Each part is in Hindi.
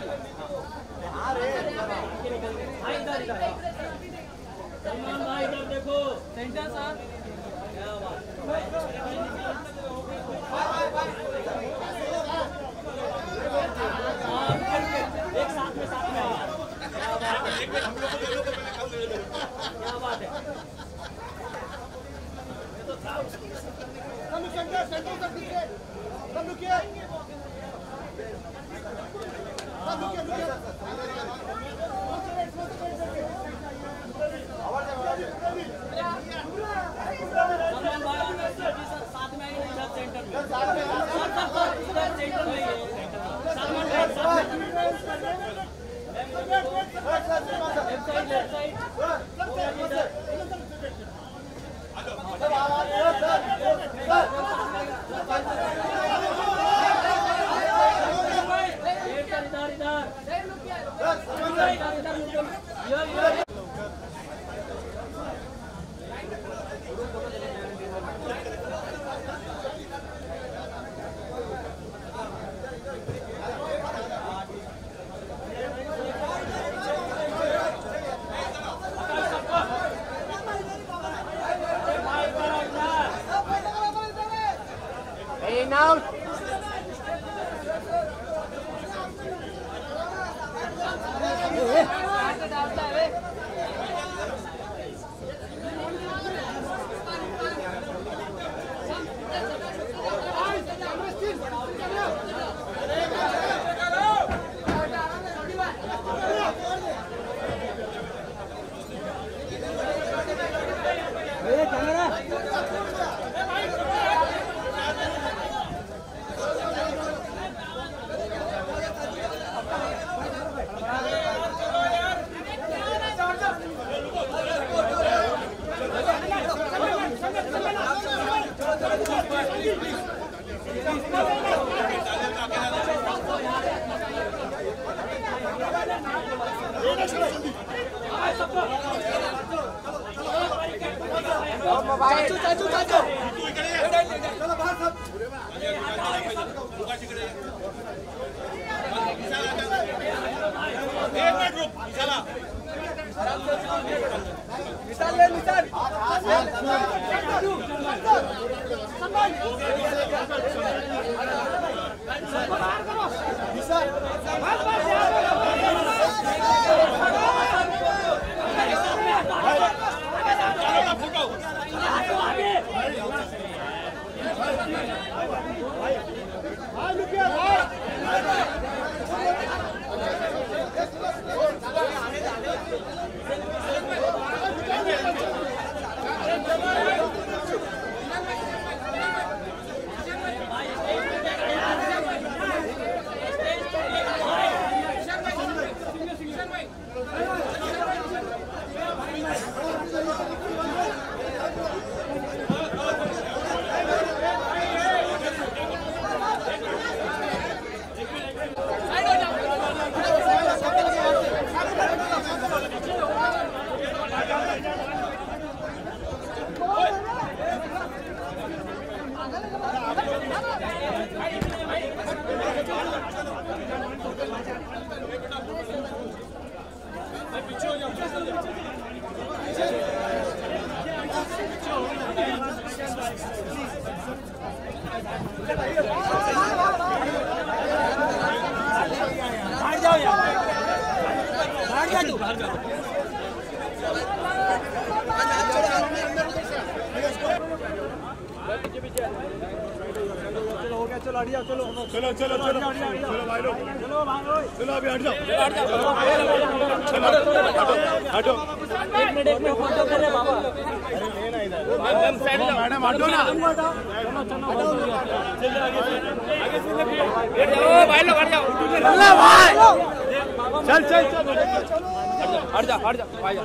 सलमान भाई इधर देखो सेंटर सर क्या बात एक साथ में क्या बात है ये तो था Now चलो भाई लोग चलो अभी हट जाओ हटो एक मिनट फोटो कर रहे बाबा मैडम हटो ना भाई लोग हट जाओ चल हट जा भाई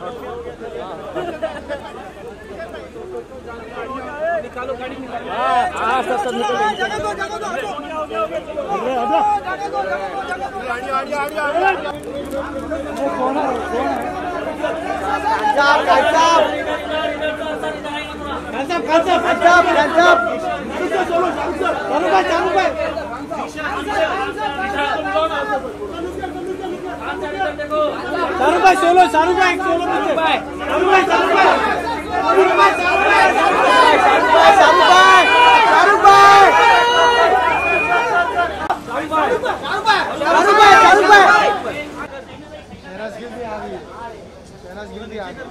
निकालो गाड़ी निकालो हाँ सब चालू शाहरुख भाई सोलो, शाहरुख भाई सोलो, शाहरुख भाई, शाहरुख भाई, शाहरुख भाई, शाहरुख भाई, शाहरुख भाई, शाहरुख भाई, शाहरुख भाई, शाहरुख भाई। शहनाज गिल भी आ गई, शहनाज गिल भी आ गई।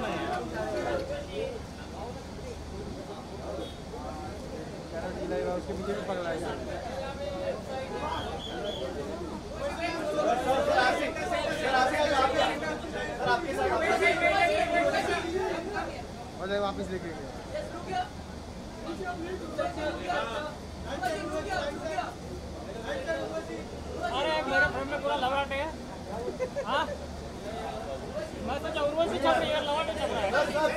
शहनाज गिल आएगा, उसके पीछे भी पगला है। वापस लेके गया। अरे मेरे फोन में पूरा लवाट है। हाँ मैं सोचा उर्वशी चल रही है, लवाट चल रहा है।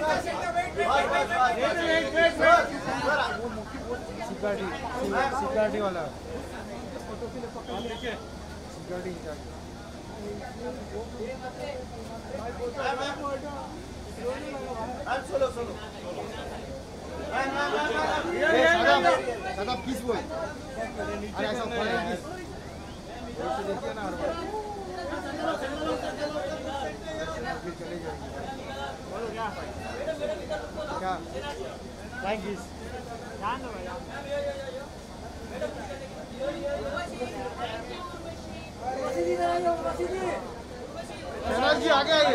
सिक्योरिटी वाला सिक्योरिटी इंचार्ज। दादा किस बोल, अरे ऐसा फॉरेन किस वैसे देखिए ना हर बार फिर चले जाएंगे। क्या फ्लाइंग किस ध्यान दो भैया। शहनाज जी आगे आइए।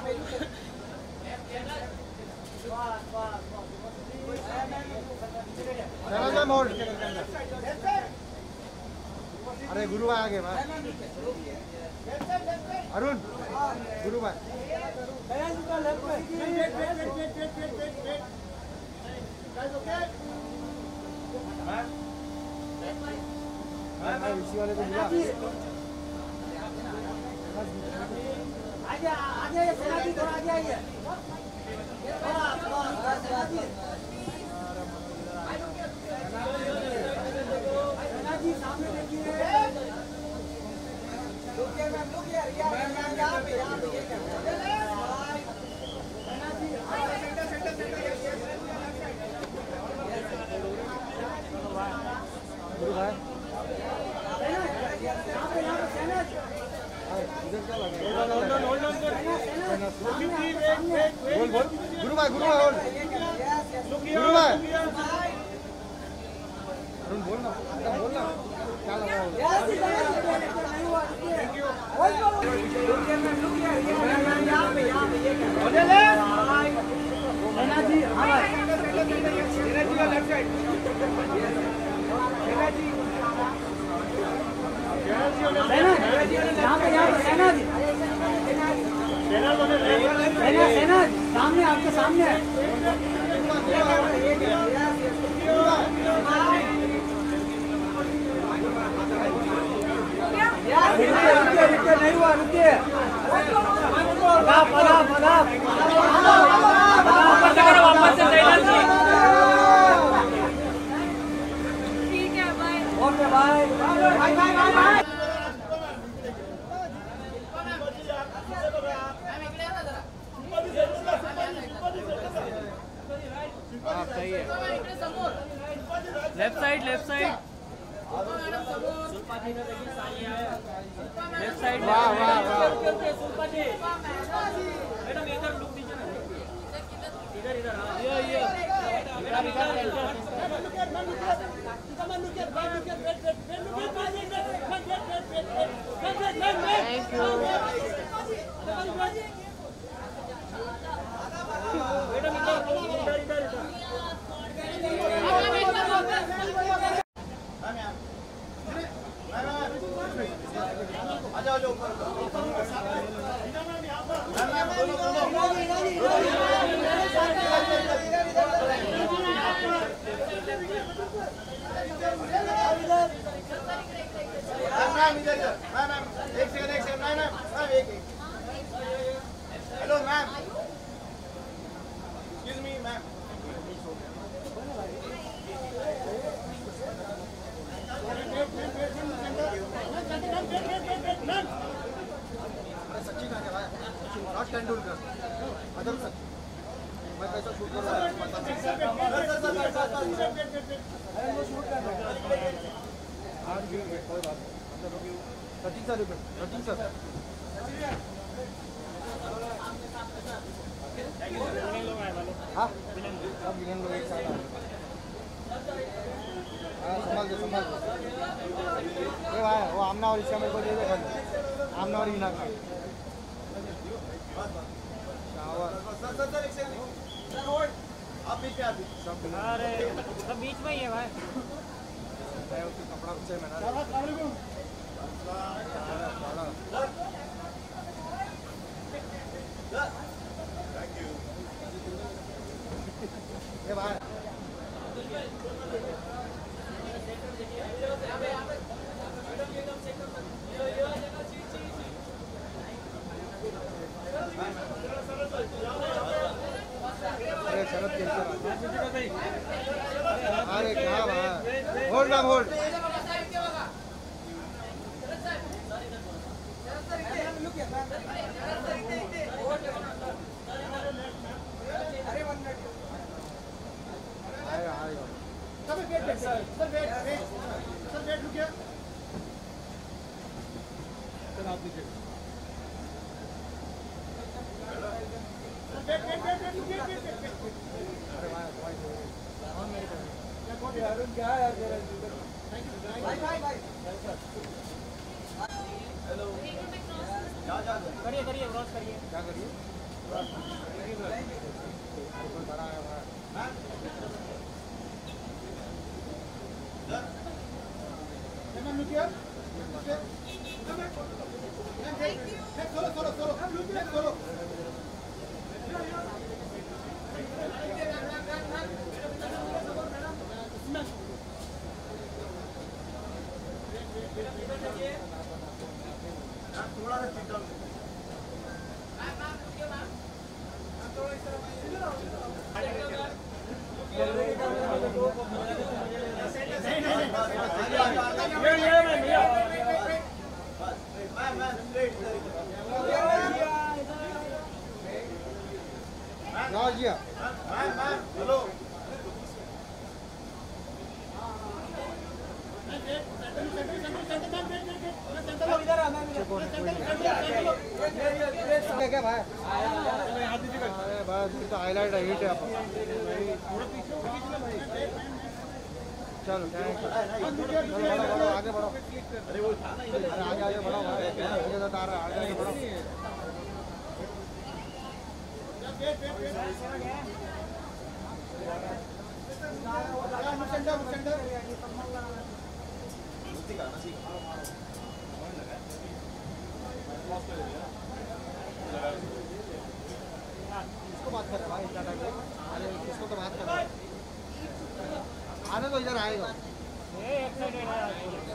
Shahnaz ma'am hold. अरे गुरु भाई आगे भाई, अरुण गुरु भाई। इसी वाले को मिला। आगे आगे सेनापति थोड़ा आगे आइए। सेनापति सामने देखिए। रुकिए मैम, रुकिए यहाँ पे सेनापति गुरु भाई इधर क्या लगा? बोल बोल गुरु भाई, गुरु भाई बोल, गुरु भाई अरुण बोल ना, बोल ना क्या लगा? सामने आपके सामने रुकिए नहीं हुआ, रुकिए वापस से ठीक है भाई, ओके भाई। सही है, left side, left side, left side. वाह वाह वाह, मैडम इधर लुक दीजिए ना, इधर इधर। ये hello ma'am, excuse me ma'am. सच्ची कहा भाई, नॉट तेंदुलकर, अदर सच। मैं कैसा शूट कर रहा हूँ Sachin sir, Sachin sir shower Heena का शावर सर होल्ड आप बीच में आते सब अरे सब बीच में ही है भाई उसके कपड़ा से मैंने ये भाई शरद अरे क्या भाई होल्ड मैम होल्ड करिए करिए क्रॉस करिए क्या करिए बड़ा है थोड़ा सा चिट डाउन हेलो क्या भाई अरे बस तो हाईलाइट है हिट है चलो चलो आगे बढ़ो अरे आगे बढ़ो आगे बढ़ो किसको बात कर रहे भाई इतना टाइम अरे किसको तो बात कर रहे आने तो इधर आएगा ये एक्साइटेड है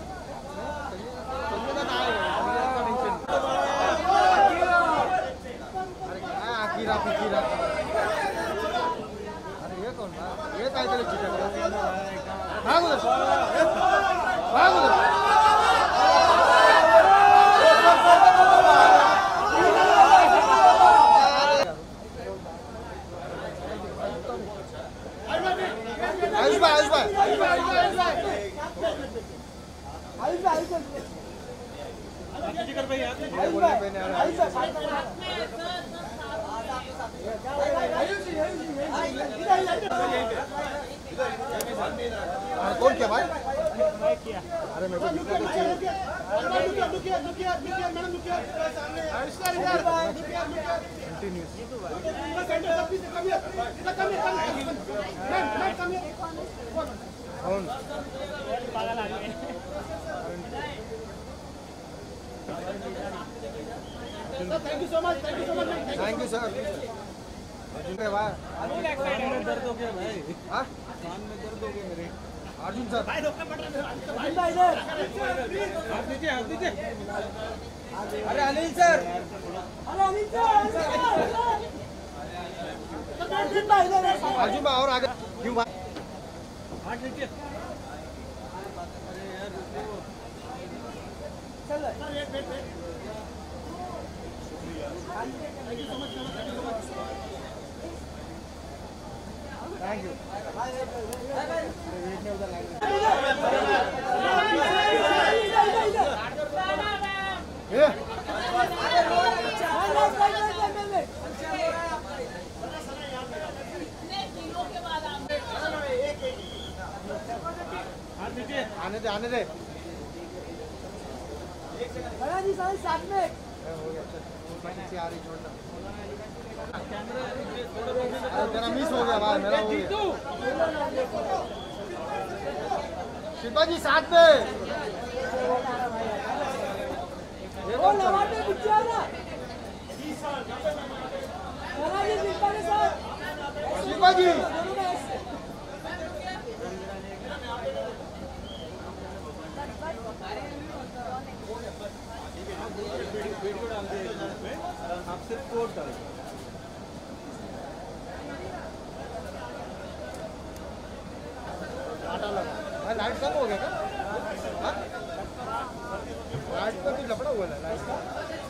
अरे क्या आखिरा फिकीरा अरे ये कौन था ये टाइटल चिकन भाग उधर भाग उधर कौन क्या भाई अरे मेरे को पागल आ गए thank you so much thank you sir दर्द हो गया भाई हाँ कान में दर्द हो गया मेरे अर्जुन सर हाथ दीजिए अरे अनिल सर अर्जुन भाई और आगे क्यों भाई हाथ दीजिए थैंक यू आने दे जी साथ में पीछे आ रही छोड़ना। अरे तेरा मिस हो गया भाई, मेरा हो गया। शिल्पा जी साथ में। शिल्पा जी आप सिर्फ कोड डालो। भाई लाइट कम हो गया क्या? हाँ? लाइट का कुछ लपड़ा हुआ है लाइट का।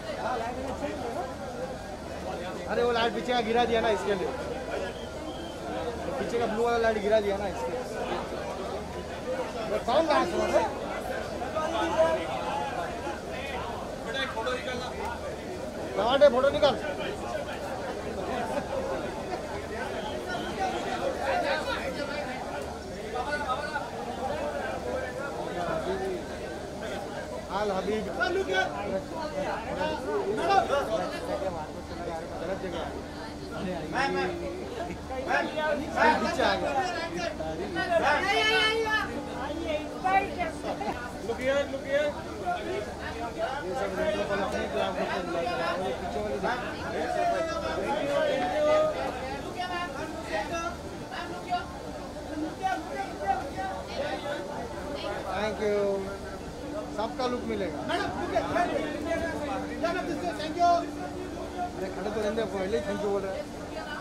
अरे वो लाइट पीछे का गिरा दिया ना इसके लिए, पीछे का ब्लू वाला लाइट गिरा दिया ना इसके। कौन रहा है? फोटो निकाल। हाल हबीब गलत जगह पीछे आ गया। ये सब रेडियो पर अपने क्लास में चल रहा है, पीछे वाले थैंक यू। सबका लुक मिलेगा। Thank you. अरे खड़े तो रहते पहले ही थैंक यू बोल रहे हैं।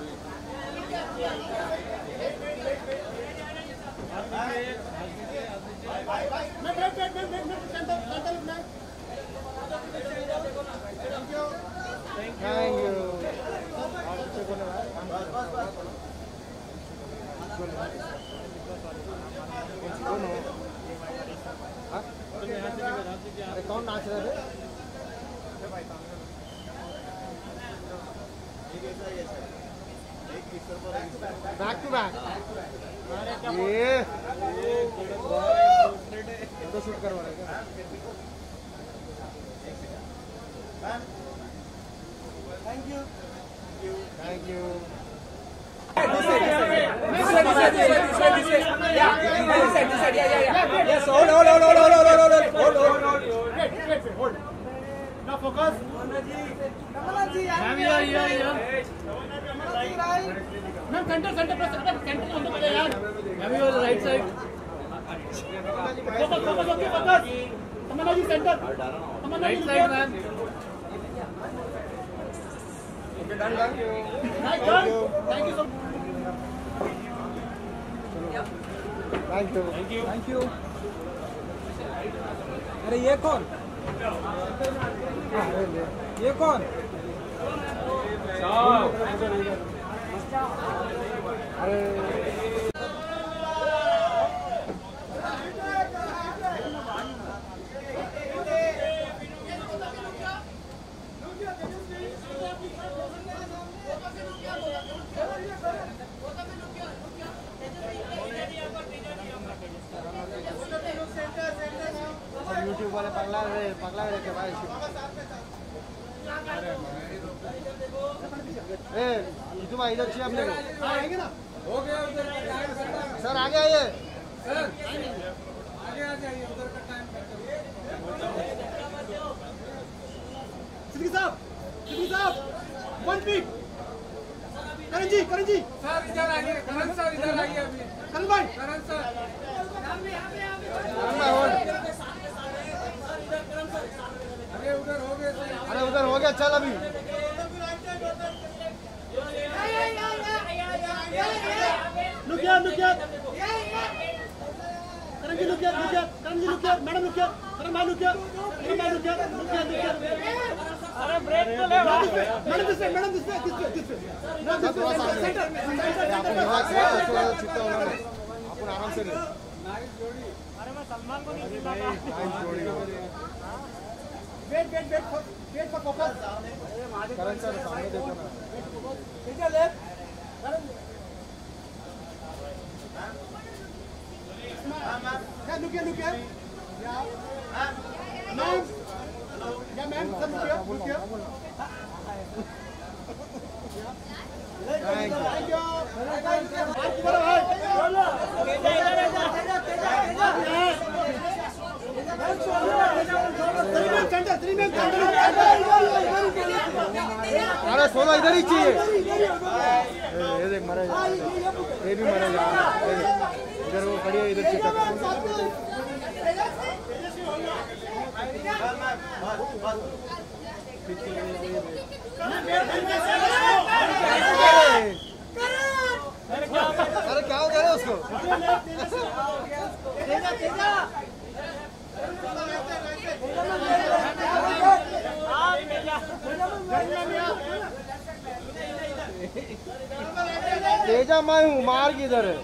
Thank you. अरे कौन नाच रहे थे? बैक टू बैक ये फोटो शूट करवा रहे क्या? Thank you thank you. Now focus. Ma'am centre centre press centre on the यार। Ma'am you right side. Focus focus okay focus. Tamanna ji centre. Tamanna right side ma'am. Okay done done. Thank you so thank you thank you. अरे ये कौन? ये कौन? अरे यूट्यूब वाले पगला रहे के भाई। ए तुम इधर चाहिए अपने को। आएंगे ना? हो गया उधर सर आगे आइए सर आगे आ जाइए उधर का टाइम। सिद्दीकी साहब 1 मिनट। करण जी सर इधर आइए। करण सर इधर आइए अभी। करण भाई करण सर अरे उधर हो गया। अरे उधर हो गया चल अभी। Look here. Karan ji look here. Madam look here. Karan bhai look here. अरे ब्रेक तो ले भाई। Madam this way. No this way. Center. चित्ता होना है। अपन आराम से ले। अरे मैं सलमान को नहीं जीता था। Wait for focus. Karan sir सामने देखो ना। इधर left. Look here. Yeah. Ma'am. Yeah, ma'am. Sir, look here. Solo इधर ही चाहिए। ये देख मरा जा, ये भी मरा जा। इधर वो खड़ी है, इधर चिपक। अरे क्या हो गया उसको? तेजा मैं हूँ, मार किधर है?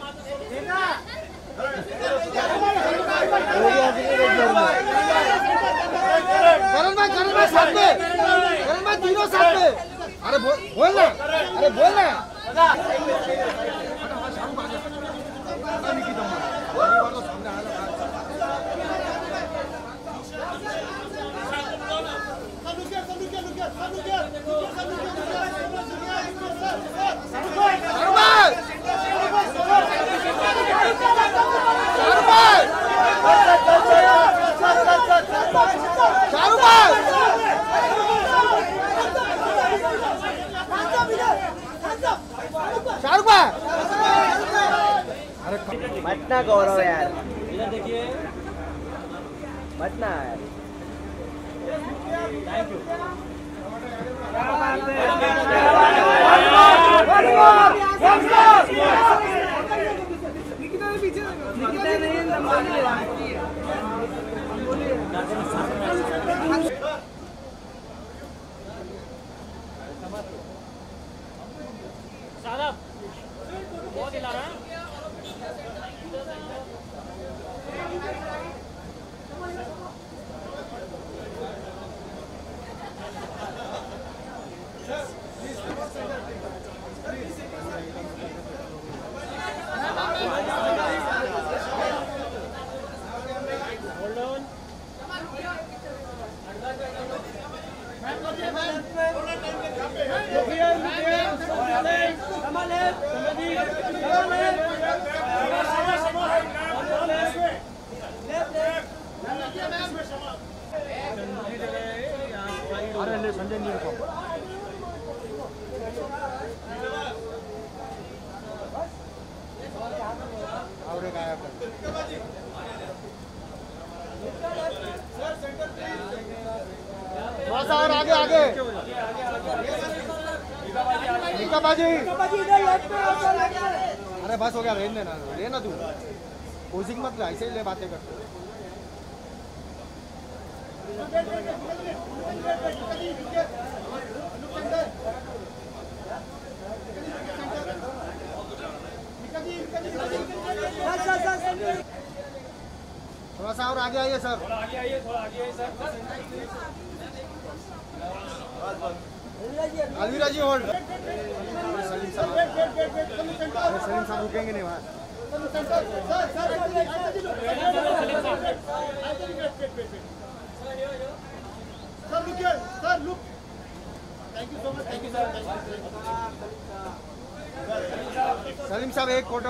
करण भाई साथ में, करण भाई तीनों साथ में। अरे बोल ना, अरे बोल ना। मत ना गौरव यार, इधर देखिए, मत ना यार। Thank you. साहब बहुत हिला रहा है। अरे ले संजय नील को और एक आया कर थोड़ा सा और आगे आगे निका बाजी। अरे बस हो गया, रहने देना, लेना तू कोचिंग मत ले, ऐसे ही ले बातें करते। थोड़ा सा और आगे आइए सर, थोड़ा आगे आइए, थोड़ा आगे आइए सर। अलवीरा जी होल्ड। सलीम साहब रुकेंगे नहीं वहाँ। सलीम साहब एक फोटो।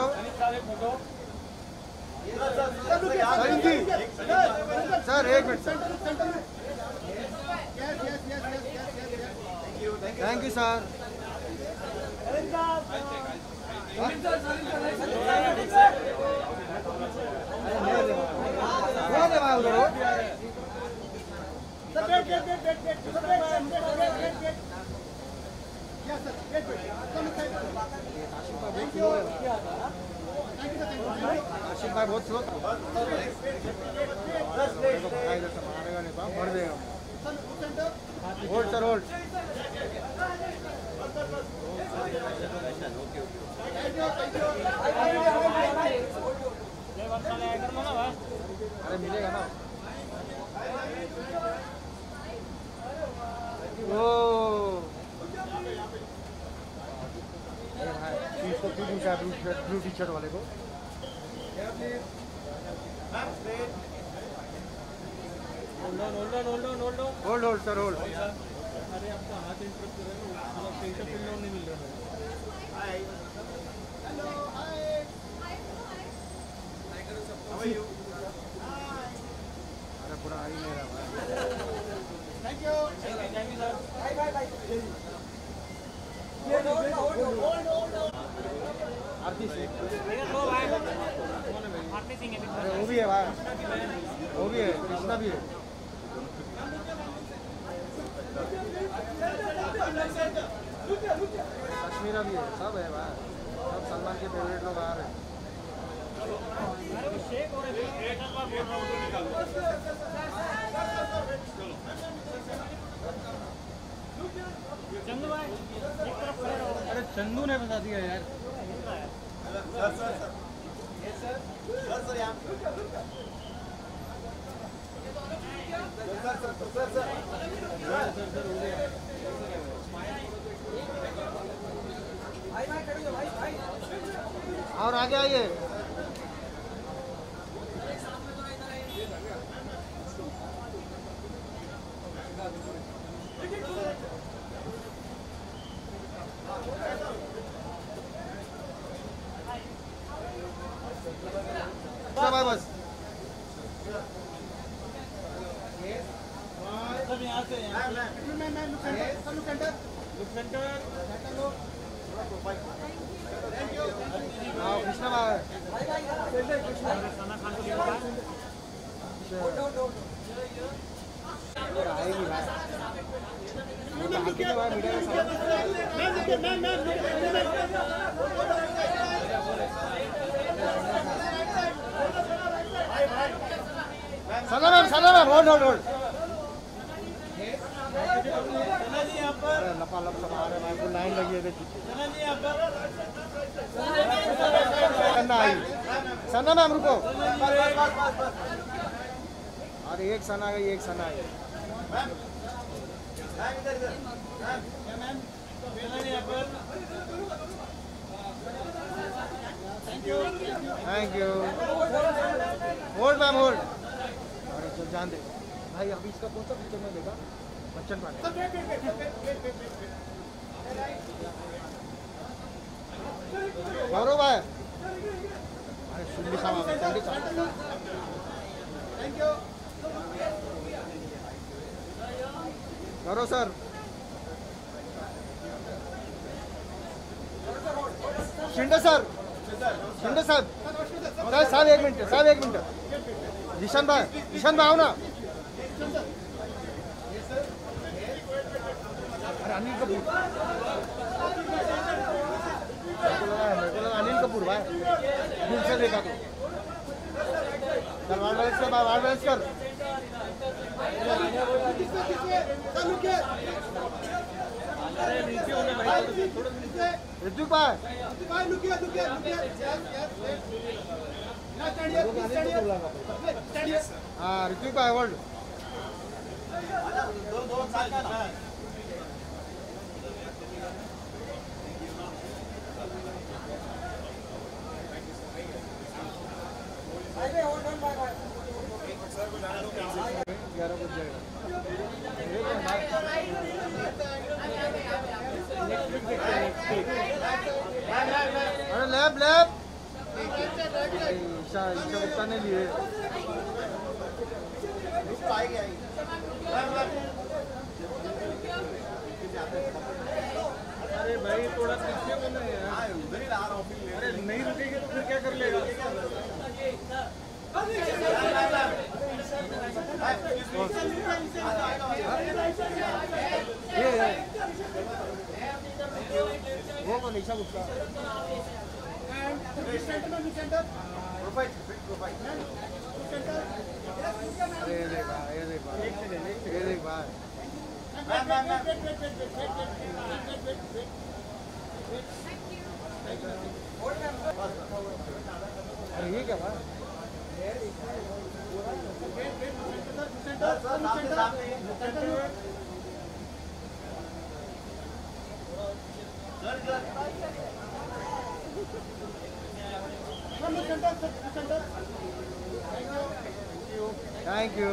सलीम जी सर एक minute. Thank you sir. Ashif भाई बहुत स्लो मारेगा नहीं, भर देगा। Hold sir hold. अरे मिलेगा ना। ओ इसको क्यों पूछा ब्लू टी शर्ट वाले को? Hold hold sir hold. अरे आपका हाथ इंटरप्ट कर रहे हो, पेशेंट नहीं मिल रहा है। अरे पूरा आ ही नहीं रहा। Thank you sir. कश्मीरा भी है, सब है भाई, सब सलमान के फेवरेट लोग आ रहे हैं। अरे वो शेक हो रहे थे, एक बार बोल रहा हूँ तो निकाल लो। चंदू भाई एक तरफ खड़े रहो। अरे चंदू ने बता दिया यार। और आगे आइए। बस सब यहाँ से हाँ कृष्णा भाई खाना खाने को लिखा है। आएगी भाई। सना मैम होल्ड लपा आ रहे भाई को लाइन लगी है करना आई। सना मैम रुको। अरे एक सना गई एक सना आई। Thank you. Hold ma'am hold. अरे चल जान दे भाई, अभी इसका कौन सा पिक्चर में देखा? बच्चन पांडे। गौरव भाई अरे सुल्ली साहब जल्दी thank you Gaurav sir. Shinde साहब साहब एक मिनट जिशन भाई आओ ना। अरे अनिल कपूर मेरे को लगा अनिल कपूर भाई दिल से देखा तो। चल वार्ड कर ऋतु भाई हाँ ऋतु भाई वर्ल्ड अरे लैब ईशा गुप्ता ने लिए। अरे भाई थोड़ा पीछे बोलो यार, उधर ही ला रहा हूँ। अरे नहीं रुकेंगे तो फिर क्या कर लेगा? वो कौन ईशा गुप्ता? ये देख भाई अरे ये क्या भाई? Thank you.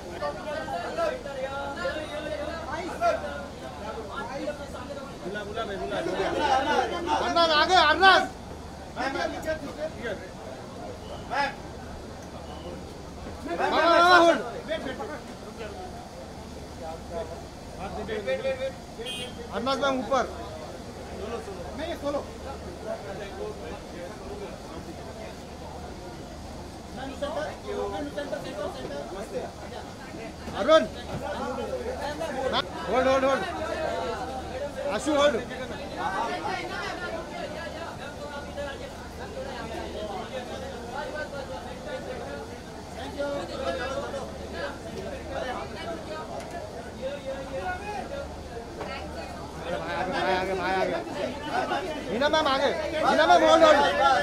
अर्नाज आगे अर्नाज अर्नाज मैम ऊपर Arun hold Ashu hold Heena ma'am आगे, Heena ma'am hold hold.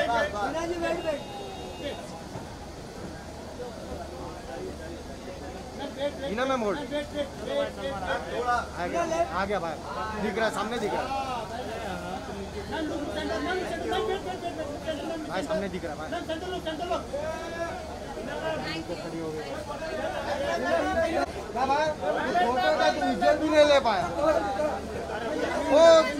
Heena ma'am hold. आ गया भाई, दिख रहा है सामने, दिख रहा है भाई, सामने दिख रहा है भाई। क्या भाई, फोटो का तो विजुअल भी नहीं ले पाया। ओ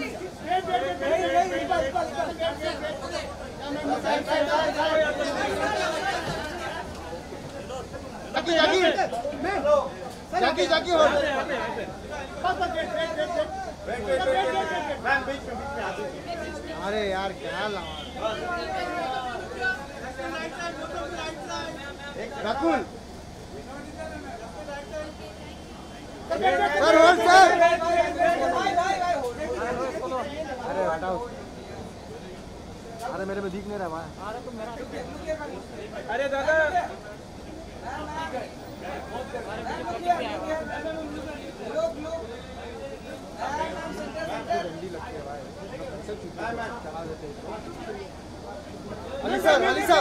जाकी हो। अरे यार क्या लावा राकुल सर, होल्ड सर। अरे हटाओ, अरे मेरे में दिख नहीं रहा भाई। अरे दादा अली साहब, अली साहब।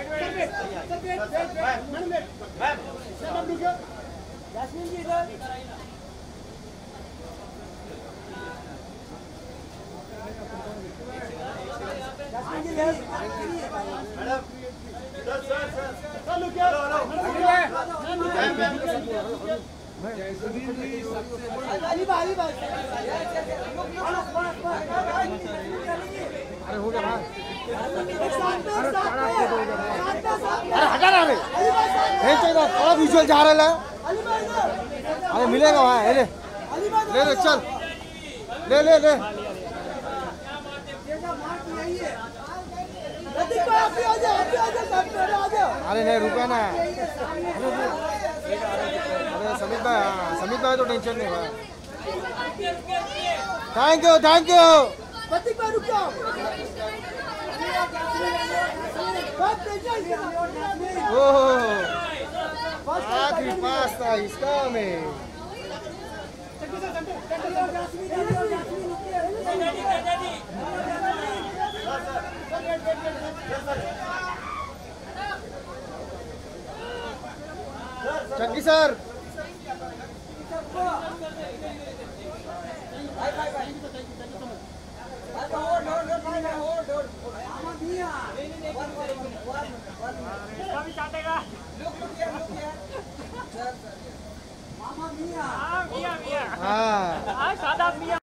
अरे हो गया भाई, अरे हटा रहा रे, थोड़ा विजुअल जा रहा है। अरे मिलेगा भाई, ले ले ले, चल ले ले ले। अरे नहीं रुका ना। अरे समीत भाई, समीत भाई तो टेंशन नहीं भाई। Thank you, thank you. ओह, आखिरी पास्ता इसका में। चक्की सर, मिया मिया हाँ सादा मिया।